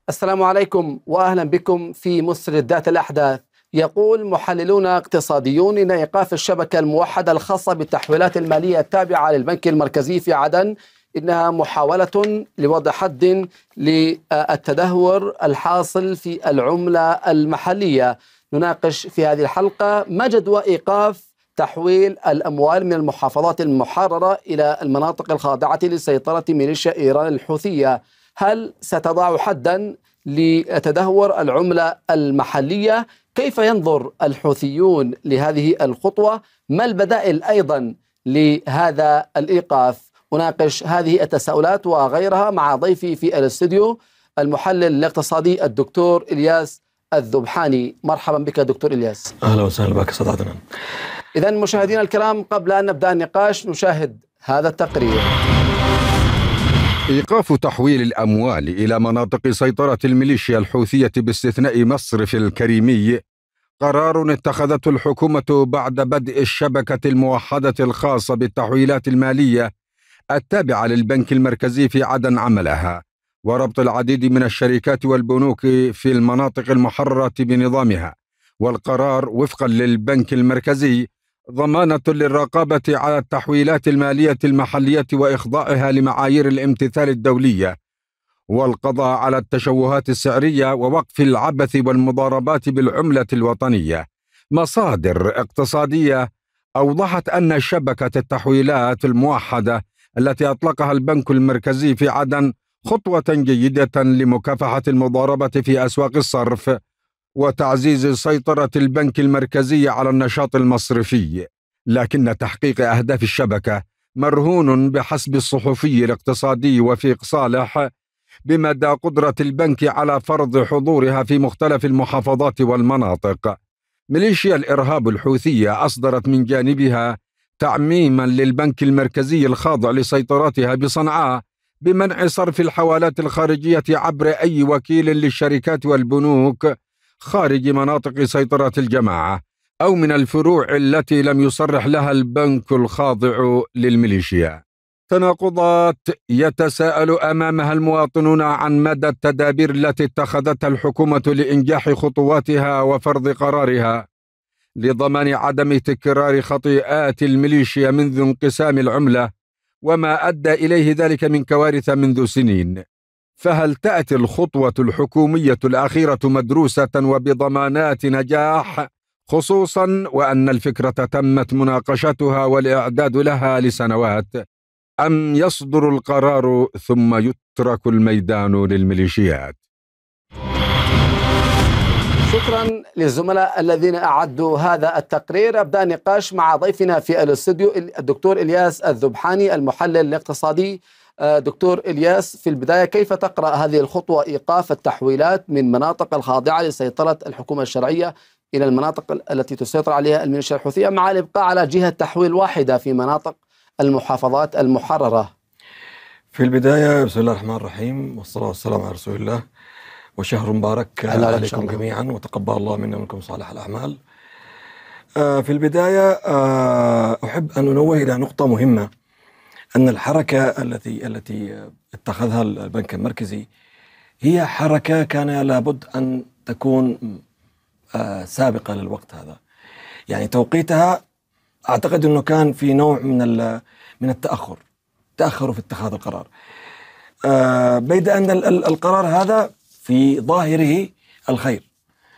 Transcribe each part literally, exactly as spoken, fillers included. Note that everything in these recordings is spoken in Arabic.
السلام عليكم وأهلا بكم في مستجدات الأحداث. يقول محللون اقتصاديون إن إيقاف الشبكة الموحدة الخاصة بالتحويلات المالية التابعة للبنك المركزي في عدن إنها محاولة لوضع حد للتدهور الحاصل في العملة المحلية. نناقش في هذه الحلقة ما جدوى إيقاف تحويل الأموال من المحافظات المحررة إلى المناطق الخاضعة لسيطرة ميليشيا إيران الحوثية. هل ستضع حدا لتدهور العملة المحلية؟ كيف ينظر الحوثيون لهذه الخطوة؟ ما البدائل أيضا لهذا الإيقاف؟ أناقش هذه التساؤلات وغيرها مع ضيفي في الاستوديو المحلل الاقتصادي الدكتور إلياس الذبحاني. مرحبا بك دكتور إلياس. أهلا وسهلا بك أستاذ عدنان. إذن مشاهدينا الكرام، قبل أن نبدأ النقاش نشاهد هذا التقرير. إيقاف تحويل الأموال إلى مناطق سيطرة الميليشيا الحوثية باستثناء مصرف الكريمي قرار اتخذته الحكومة بعد بدء الشبكة الموحدة الخاصة بالتحويلات المالية التابعة للبنك المركزي في عدن عملها، وربط العديد من الشركات والبنوك في المناطق المحررة بنظامها. والقرار وفقا للبنك المركزي ضمانة للرقابة على التحويلات المالية المحلية وإخضاعها لمعايير الامتثال الدولية، والقضاء على التشوهات السعرية ووقف العبث والمضاربات بالعملة الوطنية. مصادر اقتصادية أوضحت أن شبكة التحويلات الموحدة التي أطلقها البنك المركزي في عدن خطوة جيدة لمكافحة المضاربة في أسواق الصرف وتعزيز سيطرة البنك المركزي على النشاط المصرفي، لكن تحقيق أهداف الشبكة مرهون بحسب الصحفي الاقتصادي وفيق صالح بمدى قدرة البنك على فرض حضورها في مختلف المحافظات والمناطق. ميليشيا الإرهاب الحوثية أصدرت من جانبها تعميما للبنك المركزي الخاضع لسيطرتها بصنعاء بمنع صرف الحوالات الخارجية عبر أي وكيل للشركات والبنوك خارج مناطق سيطرة الجماعة أو من الفروع التي لم يصرح لها البنك الخاضع للميليشيا. تناقضات يتساءل أمامها المواطنون عن مدى التدابير التي اتخذتها الحكومة لإنجاح خطواتها وفرض قرارها لضمان عدم تكرار خطيئات الميليشيا منذ انقسام العملة وما أدى إليه ذلك من كوارث منذ سنين. فهل تأتي الخطوة الحكومية الأخيرة مدروسة وبضمانات نجاح، خصوصا وأن الفكرة تمت مناقشتها والإعداد لها لسنوات، أم يصدر القرار ثم يترك الميدان للميليشيات؟ شكرا للزملاء الذين أعدوا هذا التقرير. أبدأ النقاش مع ضيفنا في الاستوديو الدكتور إلياس الذبحاني المحلل الاقتصادي. دكتور إلياس، في البداية كيف تقرأ هذه الخطوة إيقاف التحويلات من مناطق الخاضعة لسيطرة الحكومة الشرعية إلى المناطق التي تسيطر عليها الميليشيا الحوثية مع الإبقاء على جهة تحويل واحدة في مناطق المحافظات المحررة؟ في البداية بسم الله الرحمن الرحيم، والصلاة والسلام على رسول الله، وشهر مبارك عليكم جميعا، وتقبل الله منا ومنكم صالح الأعمال. في البداية أحب أن أنوه إلى نقطة مهمة، أن الحركة التي التي اتخذها البنك المركزي هي حركة كان لابد أن تكون سابقة للوقت هذا. يعني توقيتها أعتقد أنه كان في نوع من من التأخر، تأخروا في اتخاذ القرار، بيد أن القرار هذا في ظاهره الخير.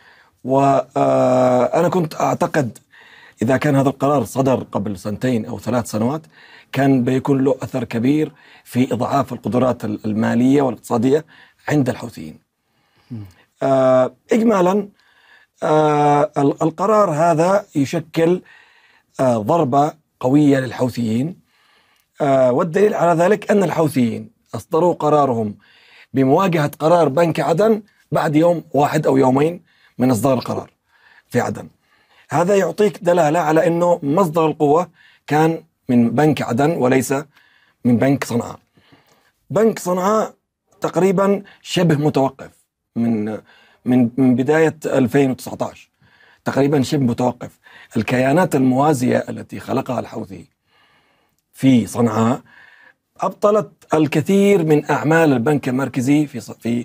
وأنا كنت أعتقد إذا كان هذا القرار صدر قبل سنتين أو ثلاث سنوات كان بيكون له أثر كبير في إضعاف القدرات المالية والاقتصادية عند الحوثيين. آه إجمالا آه القرار هذا يشكل آه ضربة قوية للحوثيين، آه والدليل على ذلك أن الحوثيين أصدروا قرارهم بمواجهة قرار بنك عدن بعد يوم واحد أو يومين من إصدار القرار في عدن. هذا يعطيك دلالة على أنه مصدر القوة كان من بنك عدن وليس من بنك صنعاء. بنك صنعاء تقريبا شبه متوقف من من من بداية ألفين وتسعة عشر، تقريبا شبه متوقف. الكيانات الموازية التي خلقها الحوثي في صنعاء أبطلت الكثير من أعمال البنك المركزي في في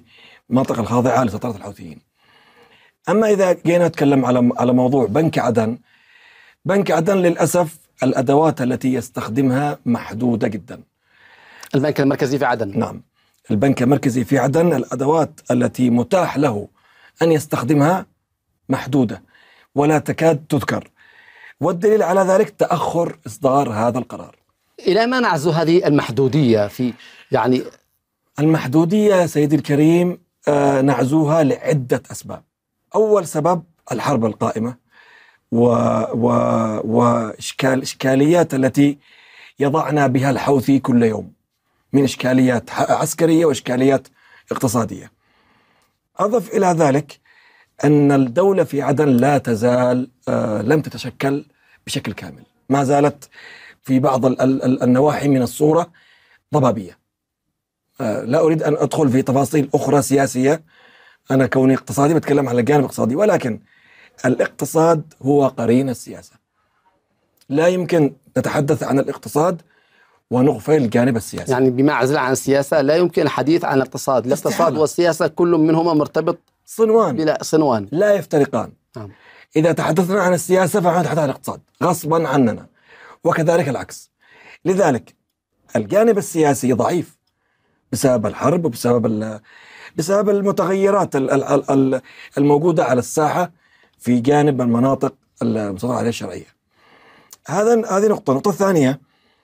المناطق الخاضعة لسيطرة الحوثيين. أما إذا جينا نتكلم على على موضوع بنك عدن، بنك عدن للأسف الأدوات التي يستخدمها محدودة جدا. البنك المركزي في عدن. نعم، البنك المركزي في عدن الأدوات التي متاح له أن يستخدمها محدودة ولا تكاد تذكر، والدليل على ذلك تأخر إصدار هذا القرار. إلى ما نعزو هذه المحدودية في يعني المحدودية سيدي الكريم آه نعزوها لعدة أسباب. أول سبب الحرب القائمة و... و... وإشكال إشكاليات التي يضعنا بها الحوثي كل يوم من إشكاليات عسكرية وإشكاليات اقتصادية. أضف إلى ذلك أن الدولة في عدن لا تزال آه لم تتشكل بشكل كامل، ما زالت في بعض ال... ال... النواحي من الصورة ضبابية. آه لا أريد أن أدخل في تفاصيل أخرى سياسية، أنا كوني اقتصادي بتكلم على الجانب الاقتصادي، ولكن الاقتصاد هو قرين السياسة. لا يمكن نتحدث عن الاقتصاد ونغفل الجانب السياسي. يعني بما عزل عن السياسة لا يمكن الحديث عن الاقتصاد. الاقتصاد استحالة. والسياسة كل منهما مرتبط صنوان بلا صنوان، لا يفترقان. نعم. إذا تحدثنا عن السياسة فنحن نتحدث عن الاقتصاد غصبا عننا، وكذلك العكس. لذلك الجانب السياسي ضعيف بسبب الحرب وبسبب بسبب المتغيرات الموجودة على الساحة في جانب المناطق المسيطرة عليها الشرعية. هذا هذه نقطة. النقطة الثانية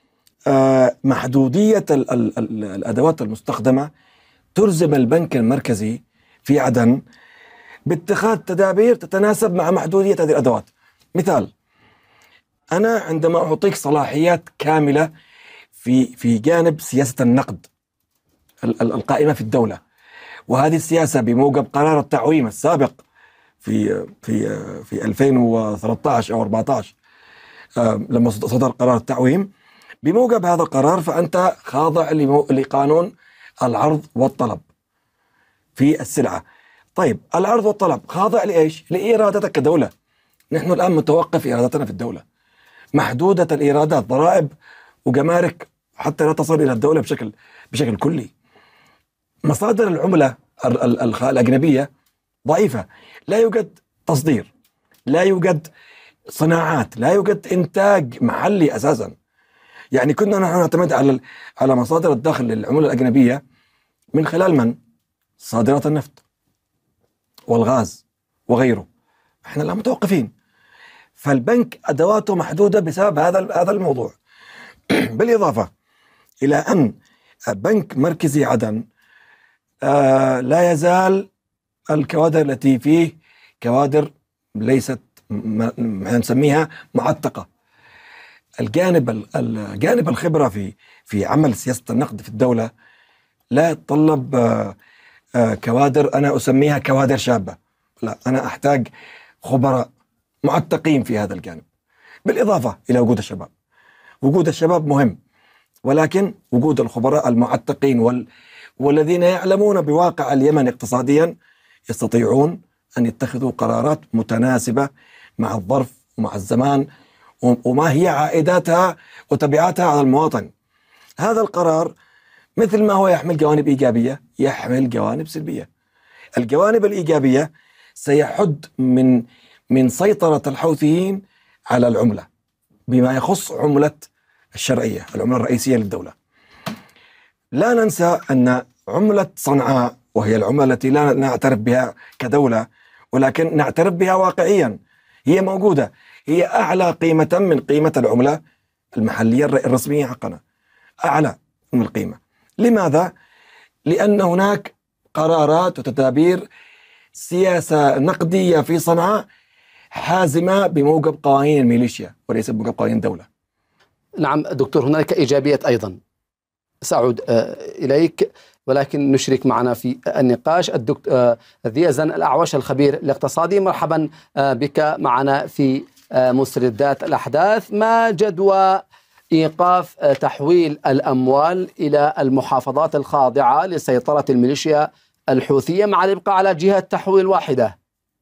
محدودية الأدوات المستخدمة تلزم البنك المركزي في عدن باتخاذ تدابير تتناسب مع محدودية هذه الأدوات. مثال، أنا عندما أعطيك صلاحيات كاملة في في جانب سياسة النقد القائمة في الدولة، وهذه السياسة بموجب قرار التعويم السابق في في في ألفين وثلاثة عشر أو أربعة عشر لما صدر قرار التعويم، بموجب هذا القرار فأنت خاضع لقانون العرض والطلب في السلعة. طيب العرض والطلب خاضع لإيش؟ لإيرادتك كدولة. نحن الآن متوقف إيرادتنا في الدولة، محدودة الإيرادات، ضرائب وجمارك حتى لا تصل إلى الدولة بشكل بشكل كلي. مصادر العملة الأجنبية ضعيفة، لا يوجد تصدير، لا يوجد صناعات، لا يوجد إنتاج محلي أساسا. يعني كنا نحن نعتمد على على مصادر الدخل للعملة الأجنبية من خلال من؟ صادرات النفط والغاز وغيره. احنا الآن متوقفين. فالبنك أدواته محدودة بسبب هذا هذا الموضوع. بالإضافة إلى أن بنك مركزي عدن آه لا يزال الكوادر التي فيه كوادر ليست ما نسميها معتقة. الجانب الجانب الخبرة في في عمل سياسة النقد في الدولة لا يتطلب آه آه كوادر أنا أسميها كوادر شابة، لا، أنا أحتاج خبراء معتقين في هذا الجانب، بالإضافة إلى وجود الشباب. وجود الشباب مهم، ولكن وجود الخبراء المعتقين وال والذين يعلمون بواقع اليمن اقتصاديا يستطيعون أن يتخذوا قرارات متناسبة مع الظرف ومع الزمان وما هي عائداتها وتبعاتها على المواطن. هذا القرار مثل ما هو يحمل جوانب إيجابية يحمل جوانب سلبية. الجوانب الإيجابية سيحد من من سيطرة الحوثيين على العملة بما يخص عملة الشرعية، العملة الرئيسية للدولة. لا ننسى أن عملة صنعاء، وهي العملة التي لا نعترف بها كدولة ولكن نعترف بها واقعيا، هي موجودة، هي أعلى قيمة من قيمة العملة المحلية الرسمية حقنا، أعلى من القيمة. لماذا؟ لأن هناك قرارات وتدابير سياسة نقدية في صنعاء حازمة بموجب قوانين الميليشيا وليس بموجب قوانين الدولة. نعم دكتور، هناك إيجابيات أيضا سأعود إليك، ولكن نشرك معنا في النقاش الدكتور ذي يزن الأعوش الخبير الاقتصادي. مرحبا بك معنا في مسردات الأحداث. ما جدوى إيقاف تحويل الأموال إلى المحافظات الخاضعة لسيطرة الميليشيا الحوثية مع الإبقاء على جهة تحويل واحدة؟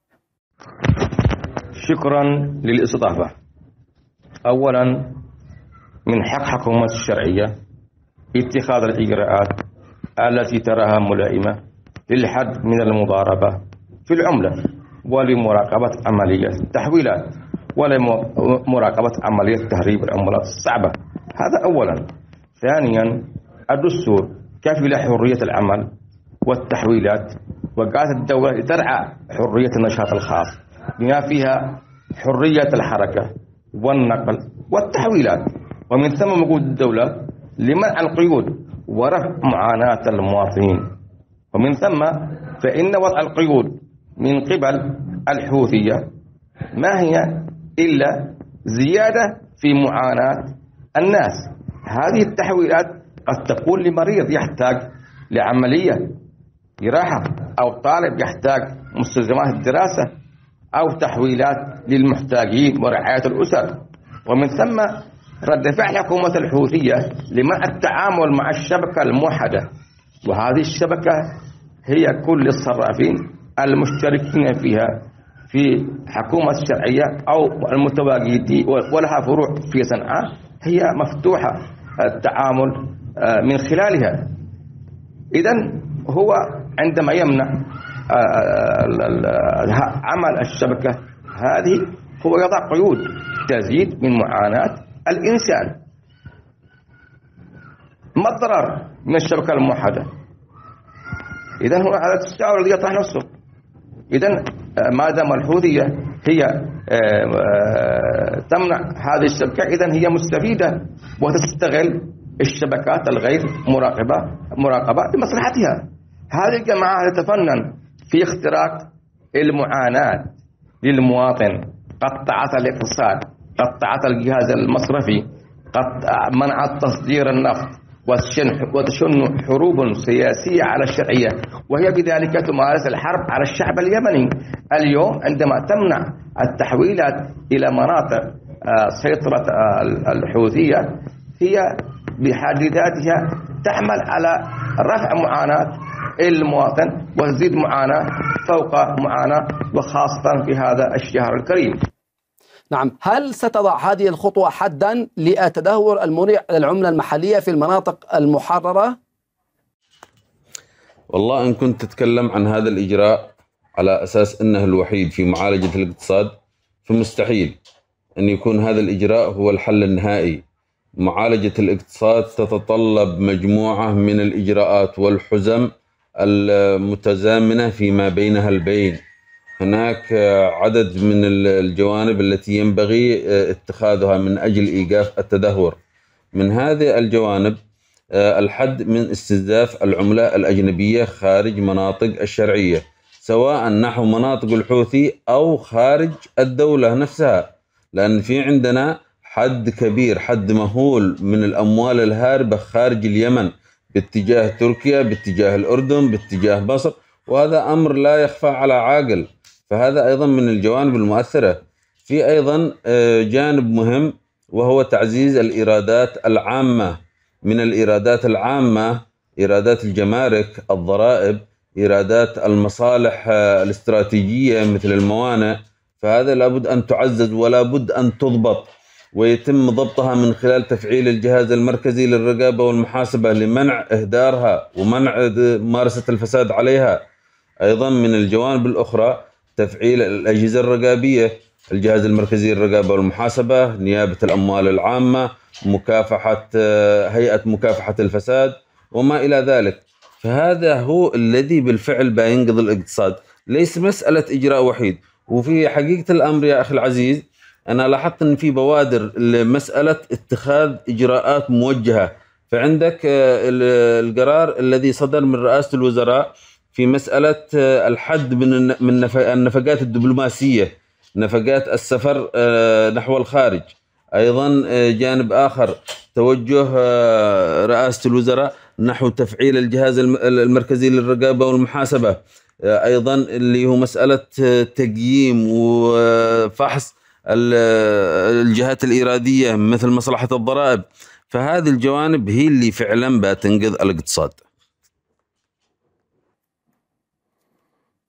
شكرا للاستضافة. أولا، من حق حكومة الشرعية اتخاذ الإجراءات التي تراها ملائمة للحد من المضاربة في العملة ولمراقبة عمليات التحويلات ولمراقبة عملية تهريب العملات الصعبة. هذا أولا. ثانيا، الدستور كفل حرية العمل والتحويلات، وقالت الدولة ترعى حرية النشاط الخاص بما فيها حرية الحركة والنقل والتحويلات، ومن ثم وجود الدولة لمنع القيود ورفع معاناة المواطنين. ومن ثم فإن وضع القيود من قبل الحوثية ما هي إلا زيادة في معاناة الناس. هذه التحويلات قد تكون لمريض يحتاج لعملية جراحة، أو طالب يحتاج مستلزمات الدراسة، أو تحويلات للمحتاجين ورعاية الأسر. ومن ثم رد فعل حكومة الحوثية لمنع التعامل مع الشبكة الموحدة، وهذه الشبكة هي كل الصرافين المشتركين فيها في حكومة الشرعية أو المتواجدين ولها فروع في صنعاء، هي مفتوحة التعامل من خلالها. إذن هو عندما يمنع عمل الشبكة هذه هو يضع قيود تزيد من معاناة الإنسان. ما الضرر من الشبكة الموحدة؟ إذن هو هذا التساؤل الذي يطرح نفسه. إذن ما دام الحوثية هي تمنع هذه الشبكة، إذن هي مستفيدة وتستغل الشبكات الغير مراقبة مراقبة لمصلحتها. هذه الجماعة تتفنن في اختراق المعاناة للمواطن، قطعت الاقتصاد، قطعت الجهاز المصرفي، قد منعت تصدير النفط، وتشن حروب سياسية على الشرعية، وهي بذلك تمارس الحرب على الشعب اليمني. اليوم عندما تمنع التحويلات إلى مناطق سيطرة الحوثية، هي بحد ذاتها تعمل على رفع معاناة المواطن وتزيد معاناة فوق معاناة، وخاصة في هذا الشهر الكريم. نعم، هل ستضع هذه الخطوة حدا للتدهور المريع للعملة المحلية في المناطق المحررة؟ والله إن كنت تتكلم عن هذا الإجراء على أساس أنه الوحيد في معالجة الاقتصاد، فمستحيل أن يكون هذا الإجراء هو الحل النهائي. معالجة الاقتصاد تتطلب مجموعة من الإجراءات والحزم المتزامنة فيما بينها البين. هناك عدد من الجوانب التي ينبغي اتخاذها من أجل إيقاف التدهور. من هذه الجوانب الحد من استنزاف العملة الأجنبية خارج مناطق الشرعية، سواء نحو مناطق الحوثي أو خارج الدولة نفسها، لأن في عندنا حد كبير، حد مهول من الأموال الهاربة خارج اليمن باتجاه تركيا، باتجاه الأردن، باتجاه مصر، وهذا أمر لا يخفى على عاقل. فهذا أيضا من الجوانب المؤثرة. في أيضا جانب مهم وهو تعزيز الإيرادات العامة. من الإيرادات العامة إيرادات الجمارك، الضرائب، إيرادات المصالح الاستراتيجية مثل الموانئ، فهذا لابد أن تعزز ولا بد أن تضبط، ويتم ضبطها من خلال تفعيل الجهاز المركزي للرقابة والمحاسبة لمنع إهدارها ومنع ممارسة الفساد عليها. أيضا من الجوانب الأخرى تفعيل الأجهزة الرقابية، الجهاز المركزي للرقابة والمحاسبة، نيابة الأموال العامة، مكافحة هيئة مكافحة الفساد وما إلى ذلك. فهذا هو الذي بالفعل بينقذ الاقتصاد، ليس مسألة إجراء وحيد. وفي حقيقة الأمر يا أخي العزيز، أنا لاحظت أن في بوادر لمسألة اتخاذ إجراءات موجهة. فعندك القرار الذي صدر من رئاسة الوزراء في مسألة الحد من من النفقات الدبلوماسية، نفقات السفر نحو الخارج. أيضا جانب آخر توجه رئاسة الوزراء نحو تفعيل الجهاز المركزي للرقابة والمحاسبة، أيضا اللي هو مسألة تقييم وفحص الجهات الإيرادية مثل مصلحة الضرائب. فهذه الجوانب هي اللي فعلا بتنقذ الاقتصاد.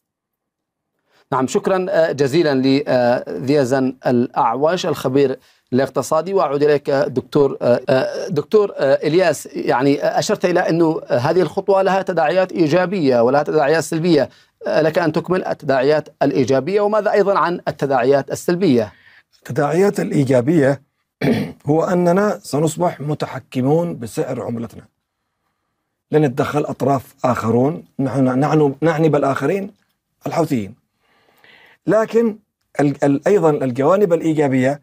نعم، شكرا جزيلا لذيازن الأعوش الخبير الاقتصادي. وأعود إليك دكتور دكتور إلياس، يعني أشرت إلى أنه هذه الخطوة لها تداعيات إيجابية ولها تداعيات سلبية، لك أن تكمل التداعيات الإيجابية وماذا أيضا عن التداعيات السلبية؟ التداعيات الإيجابية هو أننا سنصبح متحكمون بسعر عملتنا، لن يتدخل أطراف آخرون، نحن نحن نعني بالآخرين الحوثيين. لكن أيضا الجوانب الإيجابية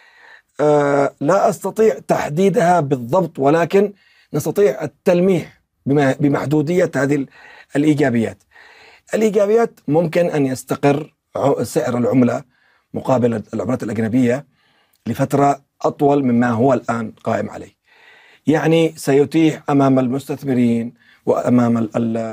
آه لا أستطيع تحديدها بالضبط، ولكن نستطيع التلميح بمحدودية هذه الإيجابيات. الإيجابيات ممكن أن يستقر سعر العملة مقابل العملات الأجنبية لفترة أطول مما هو الآن قائم عليه، يعني سيتيح أمام المستثمرين وأمام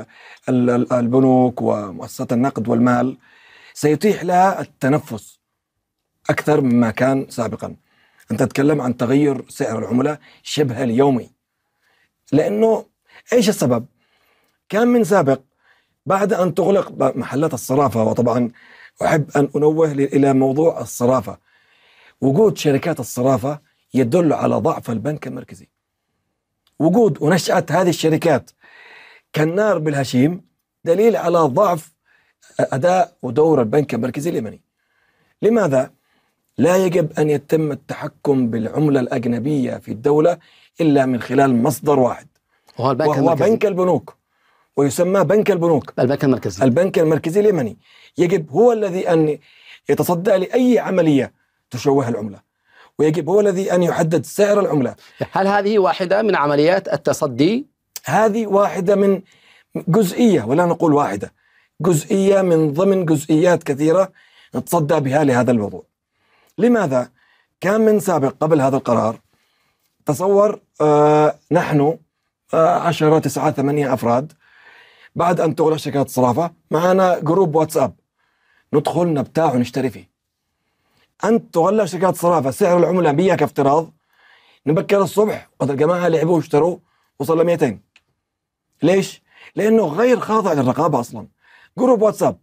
البنوك ومؤسسات النقد والمال، سيتيح لها التنفس أكثر مما كان سابقا. أنت تتكلم عن تغير سعر العملة شبه اليومي، لأنه إيش السبب؟ كان من سابق بعد أن تغلق محلات الصرافة، وطبعا أحب أن أنوه إلى موضوع الصرافة، وجود شركات الصرافة يدل على ضعف البنك المركزي. وجود ونشأة هذه الشركات كالنار بالهشيم دليل على ضعف أداء ودور البنك المركزي اليمني. لماذا؟ لا يجب أن يتم التحكم بالعملة الأجنبية في الدولة إلا من خلال مصدر واحد، وهو البنك وهو المركزي. بنك البنوك، ويسمى بنك البنوك، البنك المركزي. البنك المركزي اليمني يجب هو الذي أن يتصدى لأي عملية تشوه العملة، ويجب هو الذي أن يحدد سعر العملة. هل هذه واحدة من عمليات التصدي؟ هذه واحدة من جزئية، ولا نقول واحدة، جزئية من ضمن جزئيات كثيرة نتصدى بها لهذا الموضوع. لماذا؟ كان من سابق قبل هذا القرار تصور آه نحن آه عشرة تسعة ثمانية أفراد، بعد أن تغلق شركات الصرافة معنا جروب واتساب ندخل نبتاع ونشتري فيه. أنت تغلق شركات الصرافة سعر العملة مية كافتراض، نبكر الصبح قد الجماعة لعبوا واشتروا وصل ل مئتين. ليش؟ لأنه غير خاضع للرقابة أصلا، جروب واتساب،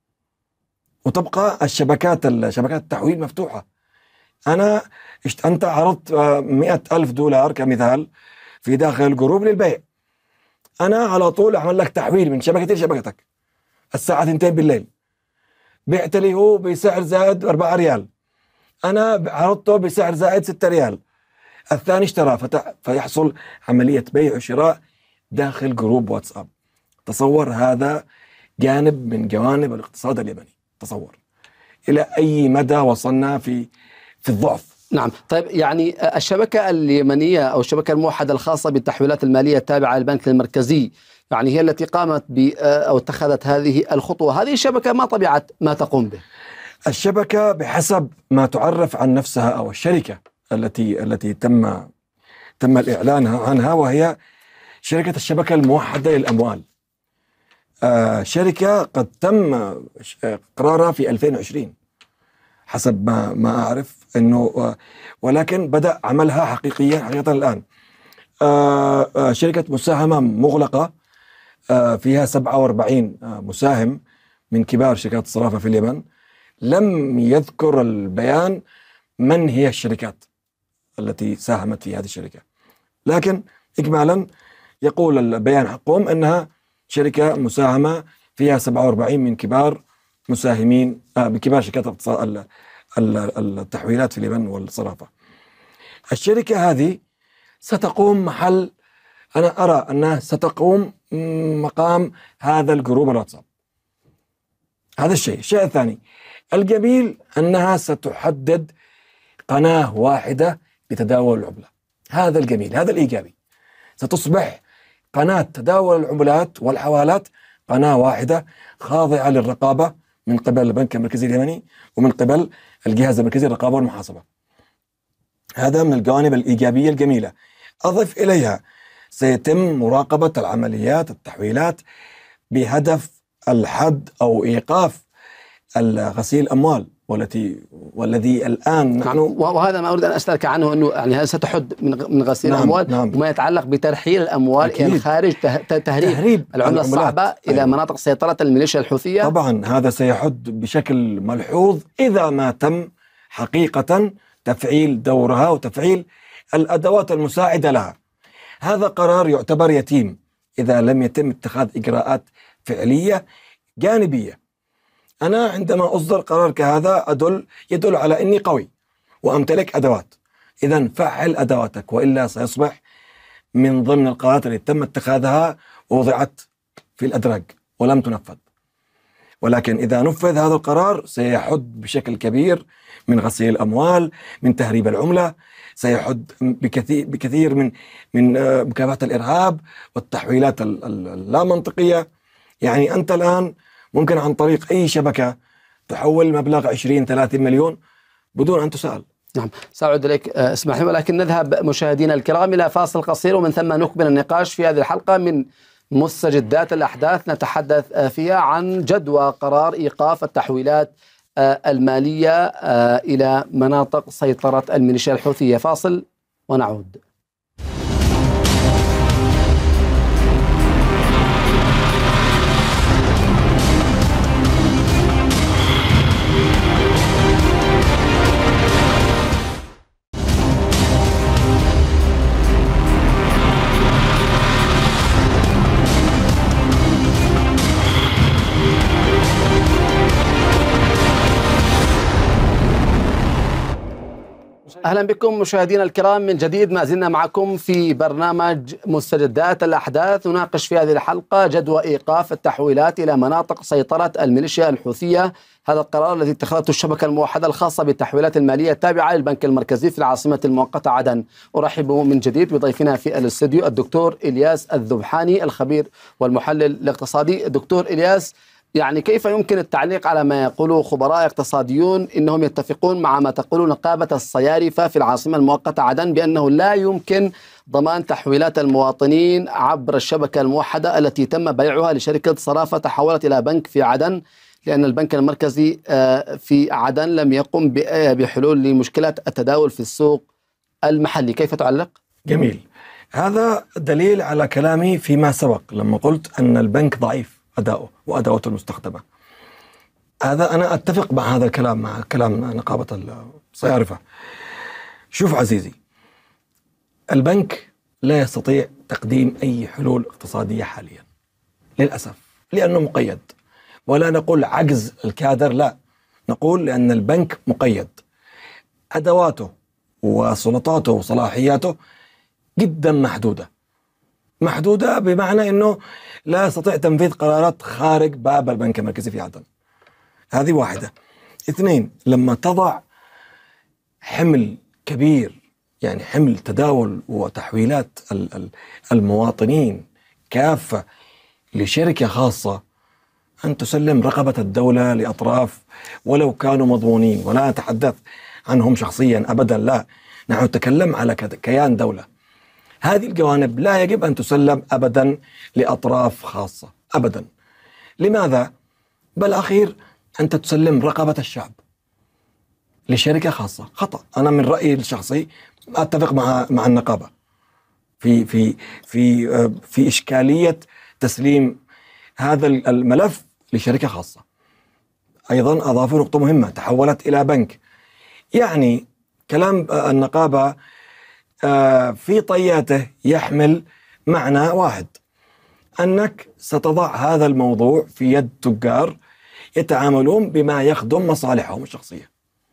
وتبقى الشبكات شبكات التحويل مفتوحة. أنا اشت... أنت عرضت مئة ألف دولار كمثال في داخل الجروب للبيع، أنا على طول أعمل لك تحويل من شبكتي لشبكتك الساعة اثنتين بالليل، بعت لي هو بسعر زائد أربعة ريال، أنا عرضته بسعر زائد ستة ريال، الثاني اشترى، فتح... فيحصل عملية بيع وشراء داخل جروب واتساب. تصور هذا جانب من جوانب الاقتصاد اليمني، تصور إلى أي مدى وصلنا في في الضعف. نعم. طيب، يعني الشبكة اليمنية أو الشبكة الموحدة الخاصة بالتحويلات المالية التابعة للبنك المركزي، يعني هي التي قامت ب أو اتخذت هذه الخطوة. هذه الشبكة ما طبيعة ما تقوم به؟ الشبكة بحسب ما تعرف عن نفسها أو الشركة التي التي تم تم الإعلان عنها، وهي شركة الشبكة الموحدة للأموال. آه شركة قد تم قرارها في ألفين وعشرين حسب ما ما أعرف، إنه ولكن بدأ عملها حقيقيا حقيقة الآن. آه آه شركة مساهمة مغلقة آه فيها سبعة وأربعين آه مساهم من كبار شركات الصرافة في اليمن. لم يذكر البيان من هي الشركات التي ساهمت في هذه الشركة، لكن إجمالا يقول البيان حقهم أنها شركة مساهمة فيها سبعة وأربعين من كبار مساهمين آه بكبار شركات التحويلات في اليمن والصرافة. الشركة هذه ستقوم محل، أنا أرى أنها ستقوم مقام هذا الجروب الواتساب. هذا الشيء. الشيء الثاني الجميل أنها ستحدد قناة واحدة لتداول العملة. هذا الجميل، هذا الإيجابي. ستصبح قناة تداول العملات والحوالات قناة واحدة خاضعة للرقابة من قبل البنك المركزي اليمني ومن قبل الجهاز المركزي للرقابة والمحاسبة. هذا من الجوانب الإيجابية الجميلة. أضف إليها سيتم مراقبة العمليات التحويلات بهدف الحد أو إيقاف غسيل الأموال والتي والذي الآن نحن، وهذا ما أريد أن أسألك عنه، أنه يعني هذا ستحد من من غسيل نعم الأموال نعم وما يتعلق بترحيل الأموال إلى الخارج، تهريب, تهريب العملة الصعبة أيوة. إلى مناطق سيطرة الميليشيا الحوثية. طبعا هذا سيحد بشكل ملحوظ إذا ما تم حقيقة تفعيل دورها وتفعيل الأدوات المساعدة لها. هذا قرار يعتبر يتيم إذا لم يتم اتخاذ إجراءات فعلية جانبية. أنا عندما أصدر قرار كهذا أدل يدل على أني قوي وأمتلك أدوات. إذن فعل أدواتك، وإلا سيصبح من ضمن القرارات التي تم اتخاذها ووضعت في الأدراج ولم تنفذ. ولكن إذا نفذ هذا القرار سيحد بشكل كبير من غسيل الأموال، من تهريب العملة، سيحد بكثير بكثير من من مكافحة الإرهاب والتحويلات اللا منطقية. يعني أنت الآن ممكن عن طريق أي شبكة تحول مبلغ عشرين ثلاثين مليون بدون أن تسأل. نعم، سأعود إليك اسمح لي، ولكن نذهب مشاهدينا الكرام إلى فاصل قصير، ومن ثم نكمل النقاش في هذه الحلقة من مستجدات الأحداث، نتحدث فيها عن جدوى قرار إيقاف التحويلات المالية إلى مناطق سيطرة الميليشيا الحوثية. فاصل ونعود. أهلا بكم مشاهدينا الكرام من جديد، ما زلنا معكم في برنامج مستجدات الأحداث، نناقش في هذه الحلقة جدوى إيقاف التحويلات إلى مناطق سيطرة الميليشيا الحوثية. هذا القرار الذي اتخذته الشبكة الموحدة الخاصة بالتحويلات المالية التابعة للبنك المركزي في العاصمة المؤقتة عدن. أرحب من جديد بضيفنا في الاستوديو الدكتور إلياس الذبحاني الخبير والمحلل الاقتصادي. دكتور إلياس، يعني كيف يمكن التعليق على ما يقوله خبراء اقتصاديون إنهم يتفقون مع ما تقول نقابة الصيارفة في العاصمة المؤقتة عدن بأنه لا يمكن ضمان تحويلات المواطنين عبر الشبكة الموحدة التي تم بيعها لشركة صرافة تحولت إلى بنك في عدن، لأن البنك المركزي في عدن لم يقم بحلول لمشكلة التداول في السوق المحلي. كيف تعلق؟ جميل، هذا دليل على كلامي فيما سبق لما قلت أن البنك ضعيف أداؤه وأداؤه المستخدمة. هذا أنا أتفق مع هذا الكلام، مع كلام نقابة الصيارفة. شوف عزيزي، البنك لا يستطيع تقديم أي حلول اقتصادية حاليا للأسف، لأنه مقيد. ولا نقول عجز الكادر، لا، نقول لأن البنك مقيد. أدواته وسلطاته وصلاحياته جدا محدودة. محدودة بمعنى أنه لا يستطيع تنفيذ قرارات خارج باب البنك المركزي في عدن. هذه واحدة. اثنين، لما تضع حمل كبير، يعني حمل تداول وتحويلات المواطنين كافة لشركة خاصة، أن تسلم رقبة الدولة لأطراف ولو كانوا مضمونين، ولا نتحدث عنهم شخصيا أبدا، لا، نحن نتكلم على كيان دولة. هذه الجوانب لا يجب أن تسلم أبدا لأطراف خاصة أبدا. لماذا؟ بالأخير أنت تسلم رقبة الشعب لشركة خاصة. خطأ. أنا من رأيي الشخصي أتفق مع مع النقابة في في في في إشكالية تسليم هذا الملف لشركة خاصة. أيضا أضافوا نقطة مهمة، تحولت إلى بنك. يعني كلام النقابة في طياته يحمل معنى واحد، أنك ستضع هذا الموضوع في يد تجار يتعاملون بما يخدم مصالحهم الشخصية.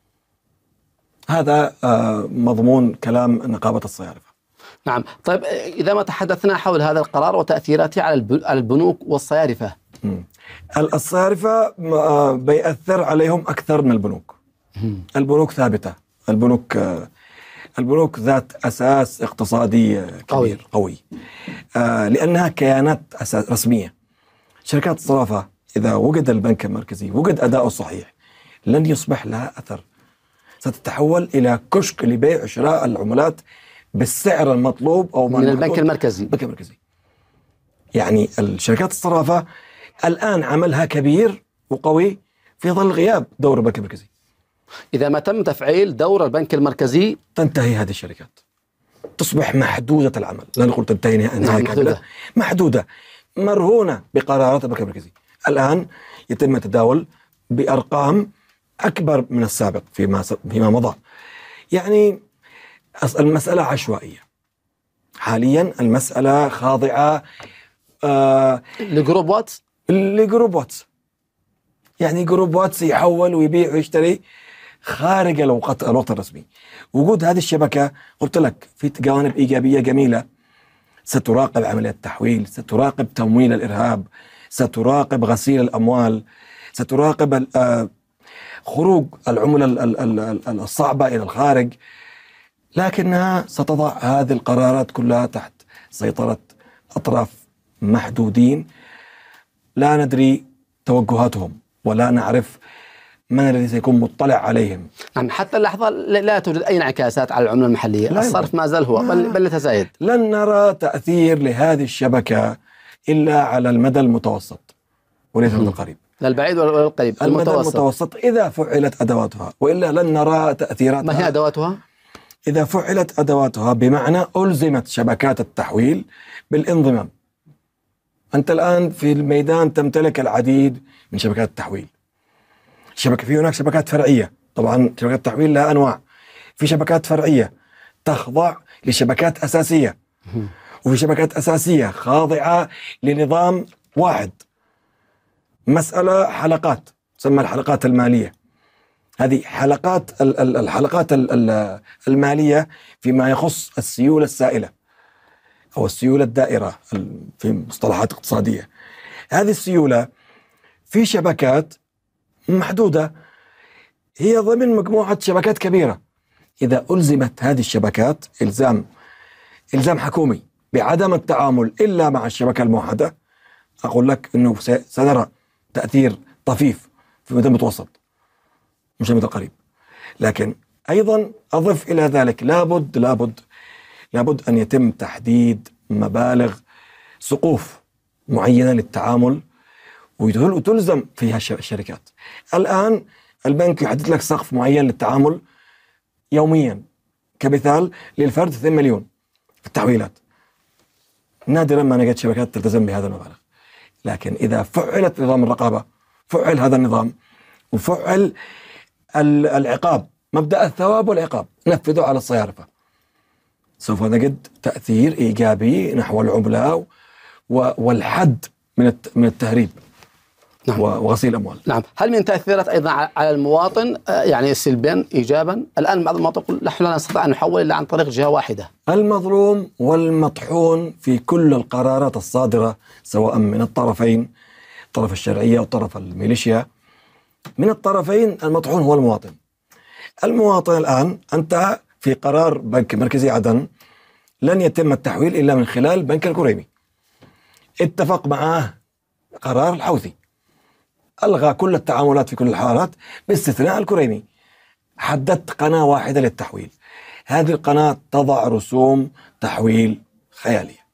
هذا مضمون كلام نقابة الصيارفة. نعم. طيب، إذا ما تحدثنا حول هذا القرار وتأثيراته على البنوك والصيارفة. الصيارفة بيأثر عليهم أكثر من البنوك. البنوك ثابتة، البنوك البنوك ذات أساس اقتصادي كبير قوي, قوي. آه لأنها كيانات رسمية. شركات الصرافة إذا وجد البنك المركزي وجد أداؤه الصحيح لن يصبح لها أثر، ستتحول إلى كشك لبيع وشراء العملات بالسعر المطلوب أو من البنك المركزي. البنك المركزي. يعني الشركات الصرافة الآن عملها كبير وقوي في ظل غياب دور البنك المركزي. إذا ما تم تفعيل دور البنك المركزي تنتهي هذه الشركات، تصبح محدودة العمل. لا نقول تنتهي نهاية كاملة، محدودة، مرهونة بقرارات البنك المركزي. الآن يتم التداول بأرقام أكبر من السابق فيما فيما مضى. يعني المسألة عشوائية حاليا، المسألة خاضعة آه لجروب واتس لجروب واتس، يعني جروب واتس يحول ويبيع ويشتري خارج الوقت الوقت الرسمي. وجود هذه الشبكة قلت لك في جوانب إيجابية جميلة، ستراقب عملية التحويل، ستراقب تمويل الإرهاب، ستراقب غسيل الأموال، ستراقب خروج العملة الصعبة إلى الخارج، لكنها ستضع هذه القرارات كلها تحت سيطرة أطراف محدودين لا ندري توجهاتهم ولا نعرف من الذي سيكون مطلع عليهم. يعني حتى اللحظة لا توجد أي انعكاسات على العملة المحلية، الصرف ما زال هو بل, بل يتزايد. لن نرى تأثير لهذه الشبكة إلا على المدى المتوسط وليس المدى القريب، لا البعيد ولا القريب، المدى المتوسط. المتوسط إذا فعلت أدواتها، وإلا لن نرى تأثيراتها. ما هي أدواتها؟ إذا فعلت أدواتها بمعنى ألزمت شبكات التحويل بالانضمام. أنت الآن في الميدان تمتلك العديد من شبكات التحويل. شبكة في هناك شبكات فرعية، طبعا شبكات التحويل لها أنواع، في شبكات فرعية تخضع لشبكات أساسية، وفي شبكات أساسية خاضعة لنظام واحد. مسألة حلقات تسمى الحلقات المالية، هذه حلقات الحلقات المالية فيما يخص السيولة السائلة أو السيولة الدائرة في مصطلحات اقتصادية. هذه السيولة في شبكات محدودة هي ضمن مجموعة شبكات كبيرة. إذا ألزمت هذه الشبكات إلزام إلزام حكومي بعدم التعامل إلا مع الشبكة الموحدة، أقول لك أنه سنرى تأثير طفيف في المدى المتوسط مش المدى القريب. لكن أيضا أضف إلى ذلك لابد لابد لابد أن يتم تحديد مبالغ سقوف معينة للتعامل وتلزم فيها الشركات. الآن البنك يحدد لك سقف معين للتعامل يوميا، كمثال للفرد اثنين مليون في التحويلات. نادرا ما نجد شبكات تلتزم بهذا المبالغ. لكن إذا فعلت نظام الرقابة، فعل هذا النظام وفعل العقاب، مبدأ الثواب والعقاب نفذه على الصيارفة، سوف نجد تأثير إيجابي نحو العملة والحد من التهريب. نعم. وغسيل الأموال. نعم. هل من تأثيرات أيضا على المواطن يعني سلبا إيجابا؟ الآن بعض المواطن يقول نحن لا نستطيع أن نحول إلا عن طريق جهة واحدة. المظلوم والمطحون في كل القرارات الصادرة سواء من الطرفين، الطرف الشرعية والطرف الميليشيا، من الطرفين المطحون هو المواطن. المواطن الآن أنت في قرار بنك مركزي عدن لن يتم التحويل إلا من خلال بنك الكريمي. اتفق معه قرار الحوثي، ألغى كل التعاملات في كل الحالات باستثناء الكريمي. حددت قناة واحدة للتحويل، هذه القناة تضع رسوم تحويل خيالية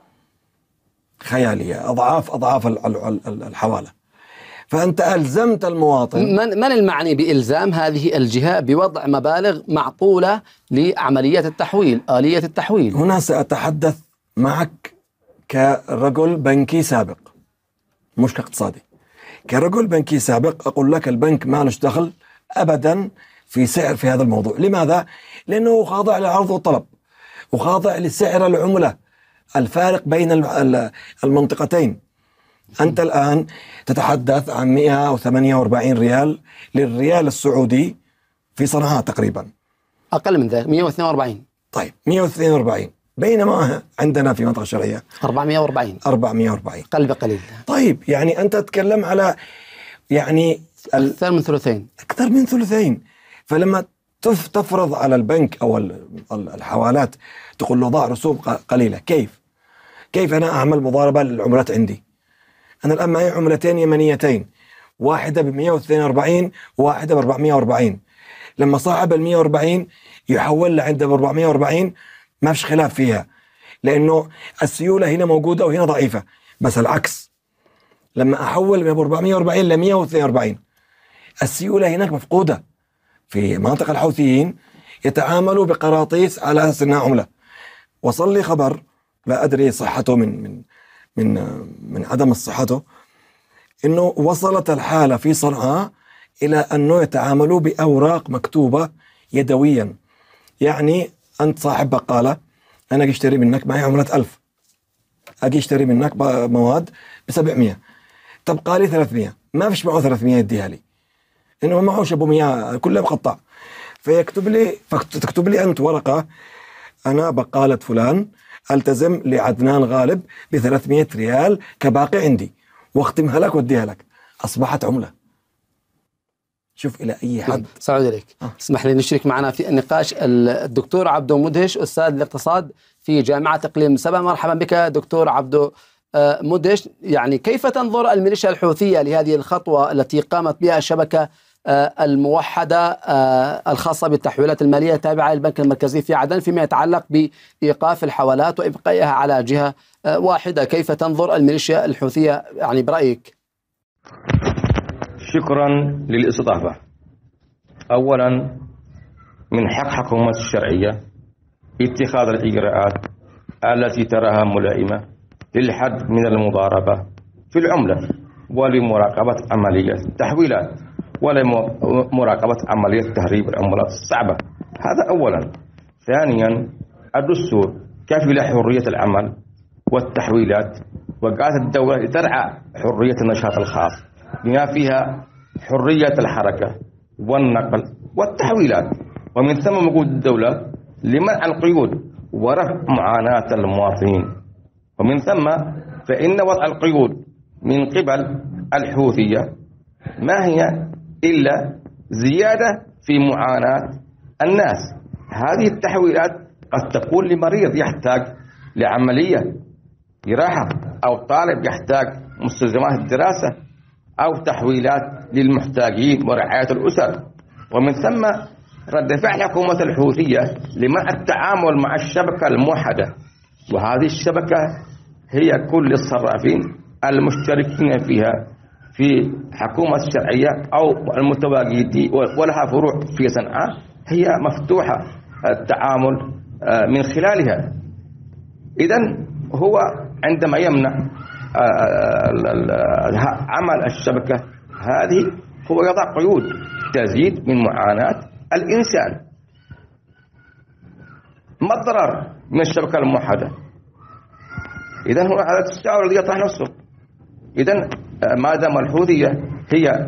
خيالية أضعاف أضعاف الحوالة. فأنت ألزمت المواطن. من, من المعني بإلزام هذه الجهة بوضع مبالغ معقولة لعملية التحويل، آلية التحويل؟ هنا سأتحدث معك كرجل بنكي سابق مش كاقتصادي. كرجل بنكي سابق أقول لك البنك ما له دخل أبدا في سعر في هذا الموضوع. لماذا؟ لأنه خاضع للعرض والطلب وخاضع لسعر العملة، الفارق بين المنطقتين. أنت الآن تتحدث عن مئة وثمانية وأربعين ريال للريال السعودي في صنعاء تقريبا، أقل من ذلك مئة واثنين وأربعين. طيب مئة واثنين وأربعين، بينما عندنا في منطقة الشرقية أربعمائة وأربعين. أربعمائة وأربعين قل بقليل. طيب يعني أنت تتكلم على يعني أكثر من ثلثين أكثر من ثلثين. فلما تفرض على البنك أو الحوالات تقول له ضع رسوم قليلة، كيف كيف أنا أعمل مضاربة للعملات عندي؟ أنا الآن معي عملتين يمنيتين، واحدة ب مئة واثنين وأربعين وواحدة ب أربعمائة وأربعين. لما صاحب ال مئة وأربعين يحول لعنده ب أربعمائة وأربعين ما فيش خلاف فيها، لأنه السيولة هنا موجودة وهنا ضعيفة. بس العكس، لما أحول من أربعمائة وأربعين ل مئة واثنين وأربعين السيولة هناك مفقودة. في منطقة الحوثيين يتعاملوا بقراطيس على أساس أنها عملة. وصل لي خبر لا أدري صحته من من من من عدم صحته، إنه وصلت الحالة في صنعاء إلى أنه يتعاملوا بأوراق مكتوبة يدويا يعني أنت صاحب بقالة، أنا أجي أشتري منك معي عملة ألف، أجي أشتري منك مواد بسبعمية، تبقى لي ثلاثمية، ما فيش معه ثلاثمية يديها لي، إنه ما معه أبو مياه كله مقطع، فيكتب لي فتكتب لي أنت ورقة: أنا بقالة فلان ألتزم لعدنان غالب بثلاثمية ريال كباقي عندي، واختمها لك واديها لك، أصبحت عملة. شوف إلى أي حد. سعود عليك. آه. اسمح لي نشرك معنا في النقاش الدكتور عبدو مدهش، أستاذ الاقتصاد في جامعة إقليم سبا. مرحبا بك دكتور عبدو مدهش. يعني كيف تنظر الميليشيا الحوثية لهذه الخطوة التي قامت بها الشبكة الموحدة الخاصة بالتحويلات المالية التابعة للبنك المركزي في عدن فيما يتعلق بإيقاف الحوالات وإبقائها على جهة واحدة؟ كيف تنظر الميليشيا الحوثية يعني برأيك؟ شكرا للاستضافة. أولا، من حق حكومة الشرعية اتخاذ الإجراءات التي تراها ملائمة للحد من المضاربة في العملة ولمراقبة عملية التحويلات ولمراقبة عملية تهريب العملات الصعبة. هذا أولا. ثانيا، الدستور كفل حرية العمل والتحويلات، وقالت الدولة ترعى حرية النشاط الخاص بما فيها حرية الحركة والنقل والتحويلات، ومن ثم وجود الدولة لمنع القيود ورفع معاناة المواطنين. ومن ثم فإن وضع القيود من قبل الحوثية ما هي إلا زيادة في معاناة الناس. هذه التحويلات قد تكون لمريض يحتاج لعملية جراحة، أو طالب يحتاج مستلزمات الدراسة، أو تحويلات للمحتاجين ورعاية الأسر. ومن ثم رد فعل حكومة الحوثية لمنع التعامل مع الشبكة الموحدة، وهذه الشبكة هي كل الصرافين المشتركين فيها في حكومة الشرعية أو المتواجدين ولها فروع في صنعاء، هي مفتوحة التعامل من خلالها. إذن هو عندما يمنع عمل الشبكة هذه هو يضع قيود تزيد من معاناة الإنسان. ما الضرر من الشبكة الموحدة؟ إذن هو هذا التساؤل الذي يطرح نفسه. إذن ما دام الحوثية هي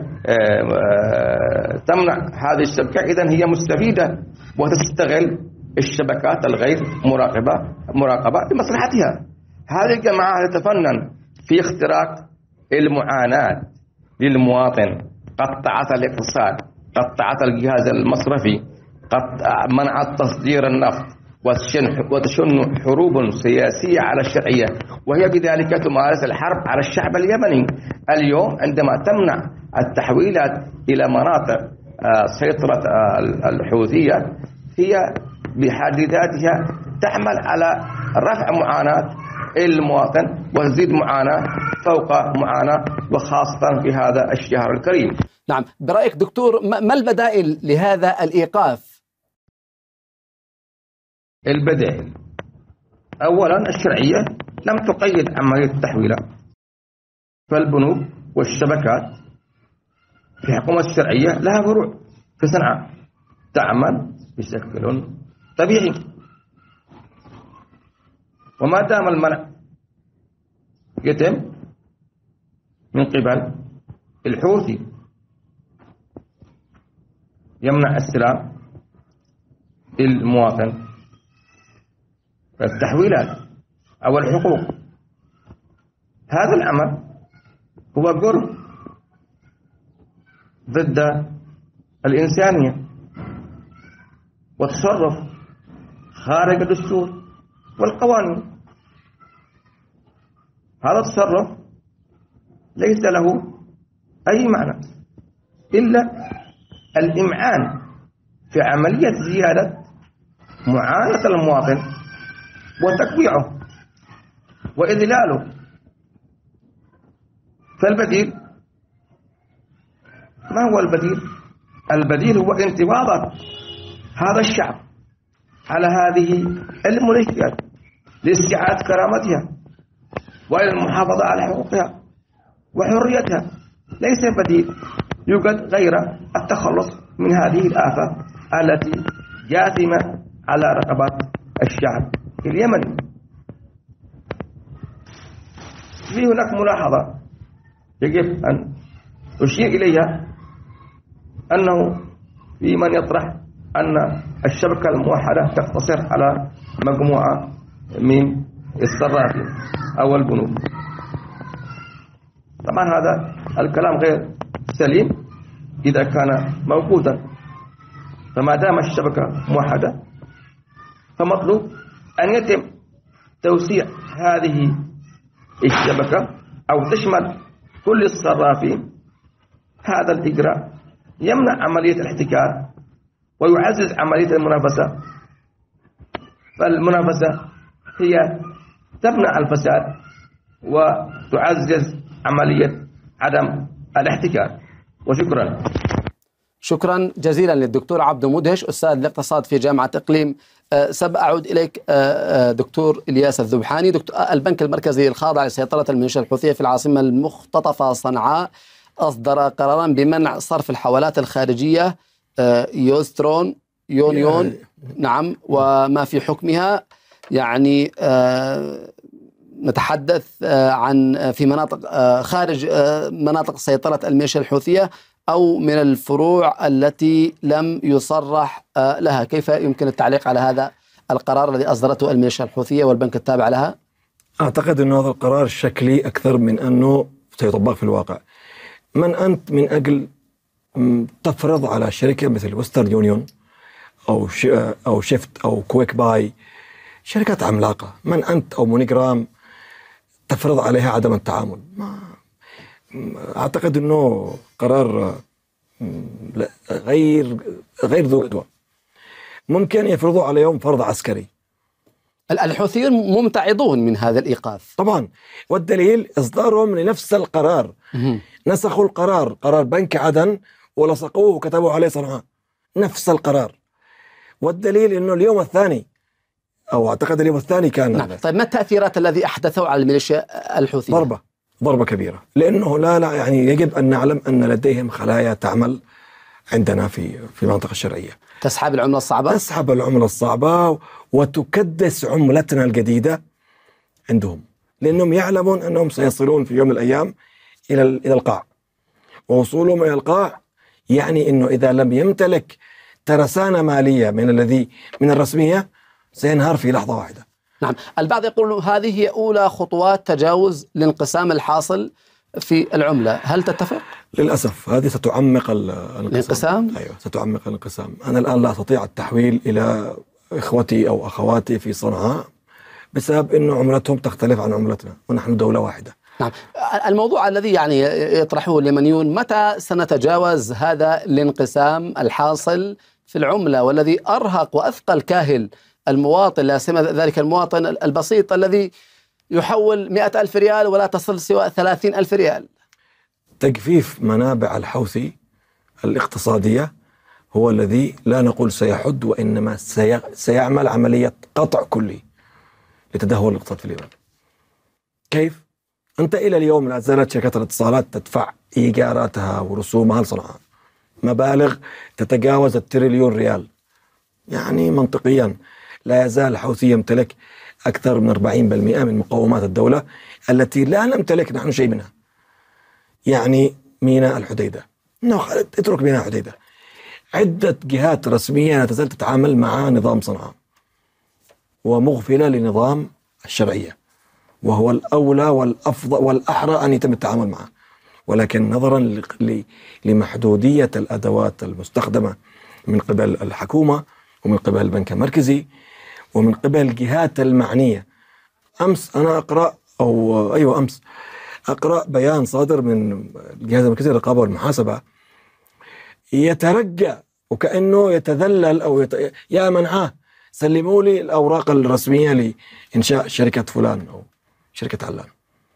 تمنع هذه الشبكة، إذن هي مستفيدة وتستغل الشبكات الغير مراقبة مراقبة لمصلحتها. هذه الجماعة تتفنن في اختراق المعاناة للمواطن، قطعت الاقتصاد، قطعت الجهاز المصرفي، قطع منعت تصدير النفط، وتشن حروب سياسية على الشرعية، وهي بذلك تمارس الحرب على الشعب اليمني. اليوم عندما تمنع التحويلات إلى مناطق سيطرة الحوثية، هي بحد ذاتها تعمل على رفع معاناة المواطن وتزيد معاناة فوق معاناة، وخاصة في هذا الشهر الكريم. نعم، برأيك دكتور ما البدائل لهذا الإيقاف؟ البدائل أولا، الشرعية لم تقيد عملية التحويلات، فالبنوك والشبكات في حكومة الشرعية لها فروع في صنعاء تعمل بشكل طبيعي. وما دام المنع يتم من قبل الحوثي يمنع استلام المواطن التحويلات أو الحقوق، هذا العمل هو جرم ضد الإنسانية وتصرف خارج الدستور والقوانين. هذا التصرف ليس له أي معنى إلا الإمعان في عملية زيادة معاناة المواطن وتقويعه وإذلاله. فالبديل ما هو البديل؟ البديل هو انتفاضة هذا الشعب على هذه الميليشيات لاستعادة كرامتها والمحافظة على حقوقها وحريتها. ليس بديل يوجد غير التخلص من هذه الآفة التي جاثمة على رقبة الشعب اليمني. في هناك ملاحظة يجب أن أشير إليها، أنه في من يطرح أن الشبكة الموحدة تقتصر على مجموعة من الصرافين أو البنوك. طبعا هذا الكلام غير سليم إذا كان موجودا، فما دام الشبكة موحدة فمطلوب أن يتم توسيع هذه الشبكة أو تشمل كل الصرافين. هذا الإجراء يمنع عملية الاحتكار ويعزز عملية المنافسة، فالمنافسة هي تمنع الفساد وتعزز عملية عدم الاحتكار. وشكرا. شكرا جزيلا للدكتور عبد مدهش أستاذ الاقتصاد في جامعة إقليم. أه سأعود إليك أه دكتور إلياس الذبحاني. دكتور البنك المركزي الخاضع لسيطرة الميليشيا الحوثية في العاصمة المختطفة صنعاء أصدر قرارا بمنع صرف الحوالات الخارجية أه يوسترون يونيون نعم وما في حكمها. يعني أه نتحدث أه عن في مناطق أه خارج أه مناطق سيطرة الميليشيا الحوثية أو من الفروع التي لم يصرح لها. كيف يمكن التعليق على هذا القرار الذي أصدرته الميليشيا الحوثية والبنك التابع لها؟ أعتقد أن هذا القرار شكلي أكثر من أنه سيطبق في الواقع. من أنت من أجل تفرض على شركة مثل وسترن يونيون أو أو شيفت أو كويك باي، شركات عملاقة، من أنت أو مونيجرام تفرض عليها عدم التعامل؟ ما أعتقد أنه قرار غير غير ذو جدوى. ممكن يفرضوا عليهم فرض عسكري. الحوثيون ممتعضون من هذا الإيقاف طبعا، والدليل إصدارهم لنفس القرار. نسخوا القرار، قرار بنك عدن، ولصقوه وكتبوا عليه صنعاء، نفس القرار. والدليل أنه اليوم الثاني أو أعتقد اليوم الثاني كان نعم. طيب ما التأثيرات الذي أحدثه على الميليشيا الحوثية؟ ضربة ضربة كبيرة، لأنه لا لا يعني يجب أن نعلم أن لديهم خلايا تعمل عندنا في في المنطقة الشرقية، تسحب العملة الصعبة تسحب العملة الصعبة وتكدس عملتنا الجديدة عندهم، لأنهم يعلمون أنهم سيصلون في يوم من الأيام إلى إلى القاع، ووصولهم إلى القاع يعني أنه إذا لم يمتلك ترسانة مالية من الذي من الرسمية سينهار في لحظة واحدة. نعم. البعض يقول هذه هي أولى خطوات تجاوز الانقسام الحاصل في العملة، هل تتفق؟ للأسف هذه ستعمق الانقسام. أيوة ستعمق الانقسام. أنا الآن لا أستطيع التحويل إلى إخوتي أو أخواتي في صنعاء بسبب أن عملتهم تختلف عن عملتنا ونحن دولة واحدة. نعم. الموضوع الذي يعني يطرحه اليمنيون، متى سنتجاوز هذا الانقسام الحاصل في العملة والذي أرهق وأثقل كاهل المواطن، لا سيما ذلك المواطن البسيط الذي يحول مئة ألف ريال ولا تصل سوى ثلاثين ألف ريال؟ تجفيف منابع الحوثي الاقتصادية هو الذي لا نقول سيحد، وإنما سي... سيعمل عملية قطع كلي لتدهور الاقتصاد في اليمن. كيف؟ أنت إلى اليوم لا زالت شركات الاتصالات تدفع إيجاراتها ورسومها لصنعاء مبالغ تتجاوز التريليون ريال. يعني منطقيا لا يزال الحوثي يمتلك أكثر من أربعين بالمئة من مقومات الدولة التي لا نمتلك نحن شيء منها. يعني ميناء الحديدة، اترك ميناء الحديدة، عدة جهات رسمية لا تزال تتعامل مع نظام صنعاء ومغفلة لنظام الشرعية، وهو الأولى والأفضل والأحرى أن يتم التعامل معه. ولكن نظرا لمحدودية الأدوات المستخدمة من قبل الحكومة ومن قبل البنك المركزي ومن قبل الجهات المعنية. أمس أنا أقرأ أو أيوة أمس أقرأ بيان صادر من الجهاز المركزي للرقابة والمحاسبة يترجى وكأنه يتذلل أو يت... يا منعاه سلموا لي الأوراق الرسمية لإنشاء شركة فلان أو شركة علان.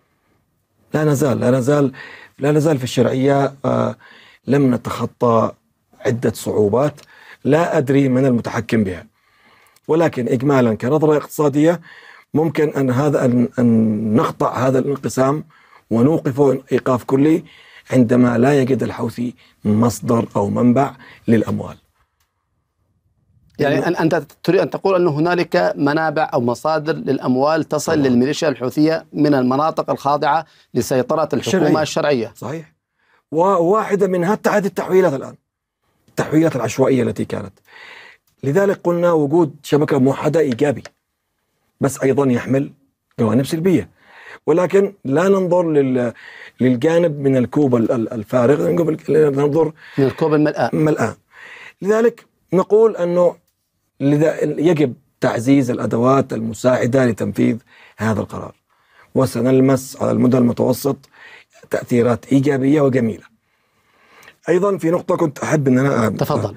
لا نزال لا نزال لا نزال في الشرعية. آه لم نتخطى عدة صعوبات لا أدري من المتحكم بها، ولكن إجمالا كنظرة اقتصادية ممكن أن هذا أن نقطع هذا الانقسام ونوقفه إيقاف كلي عندما لا يجد الحوثي مصدر أو منبع للأموال. يعني أنت تريد أن تقول أن هنالك منابع أو مصادر للأموال تصل طبعا. للميليشيا الحوثية من المناطق الخاضعة لسيطرة الحكومة الشرعية, الشرعية. صحيح. وواحدة منها تعد التحويلات الآن، التحويلات العشوائية التي كانت. لذلك قلنا وجود شبكة موحدة إيجابي، بس أيضا يحمل جوانب سلبية، ولكن لا ننظر لل... للجانب من الكوب الفارغ، ننظر من الكوب الملآن. ملآن. لذلك نقول أنه يجب تعزيز الأدوات المساعدة لتنفيذ هذا القرار، وسنلمس على المدى المتوسط تأثيرات إيجابية وجميلة. أيضا في نقطة كنت أحب أن أنا تفضل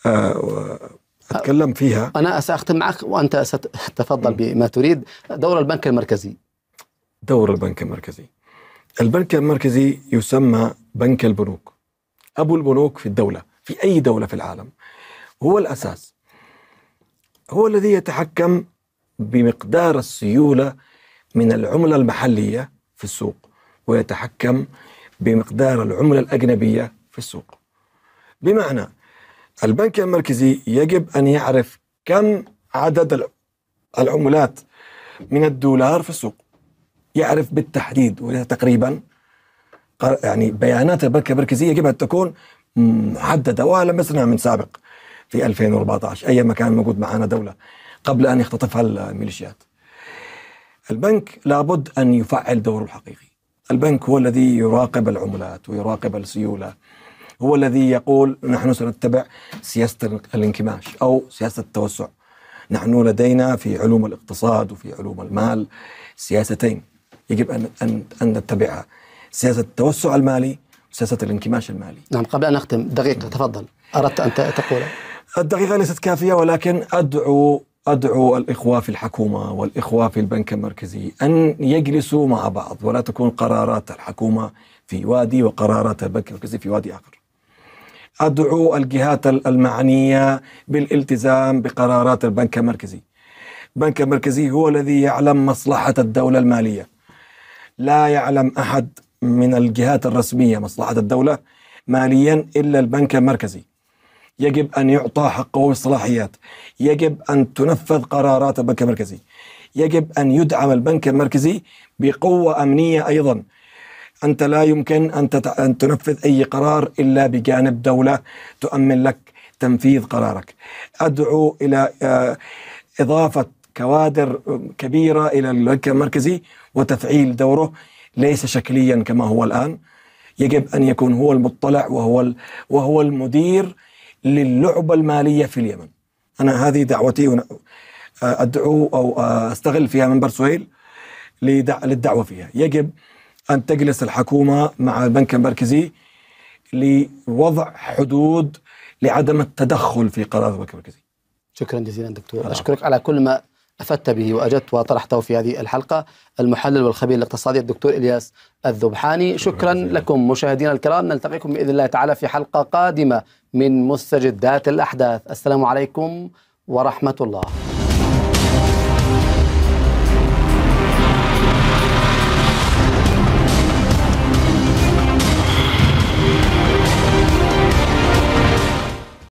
أتكلم فيها. أنا سأختم معك وأنت ستتفضل بما تريد. دور البنك المركزي. دور البنك المركزي البنك المركزي يسمى بنك البنوك، أبو البنوك في الدولة، في أي دولة في العالم. هو الأساس، هو الذي يتحكم بمقدار السيولة من العملة المحلية في السوق، ويتحكم بمقدار العملة الأجنبية في السوق. بمعنى البنك المركزي يجب أن يعرف كم عدد العملات من الدولار في السوق، يعرف بالتحديد، وتقريبا يعني بيانات البنك المركزي يجب أن تكون محددة، ولمسنا من سابق في ألفين وأربعة عشر أيام كان موجود معنا دولة قبل أن يختطفها الميليشيات. البنك لابد أن يفعل دوره الحقيقي. البنك هو الذي يراقب العملات ويراقب السيولة، هو الذي يقول نحن سنتبع سياسة الانكماش أو سياسة التوسع. نحن لدينا في علوم الاقتصاد وفي علوم المال سياستين يجب أن أن أن نتبعها، سياسة التوسع المالي وسياسة الانكماش المالي. نعم. قبل أن نختم دقيقة تفضل، أردت أن تقول. الدقيقة ليست كافية، ولكن أدعو أدعو الإخوة في الحكومة والإخوة في البنك المركزي أن يجلسوا مع بعض، ولا تكون قرارات الحكومة في وادي وقرارات البنك المركزي في وادي آخر. أدعو الجهات المعنية بالالتزام بقرارات البنك المركزي. البنك المركزي هو الذي يعلم مصلحة الدولة المالية، لا يعلم أحد من الجهات الرسمية مصلحة الدولة ماليا إلا البنك المركزي. يجب أن يعطى حقه بالصلاحيات، يجب أن تنفذ قرارات البنك المركزي، يجب أن يدعم البنك المركزي بقوة أمنية أيضا. أنت لا يمكن أن, تت... أن تنفذ أي قرار إلا بجانب دولة تؤمن لك تنفيذ قرارك. أدعو إلى إضافة كوادر كبيرة إلى البنك المركزي وتفعيل دوره، ليس شكليا كما هو الآن. يجب أن يكون هو المطلع وهو ال... وهو المدير للعبة المالية في اليمن. أنا هذه دعوتي، أدعو أو أستغل فيها منبر سهيل لدع... للدعوة فيها. يجب أن تجلس الحكومة مع البنك المركزي لوضع حدود لعدم التدخل في قرار البنك المركزي. شكرا جزيلا دكتور. أشكرك على كل ما أفدت به وأجدت وطرحته في هذه الحلقة. المحلل والخبير الاقتصادي الدكتور إلياس الذبحاني. شكرا لكم مشاهدينا الكرام، نلتقيكم بإذن الله تعالى في حلقة قادمة من مستجدات الأحداث. السلام عليكم ورحمة الله.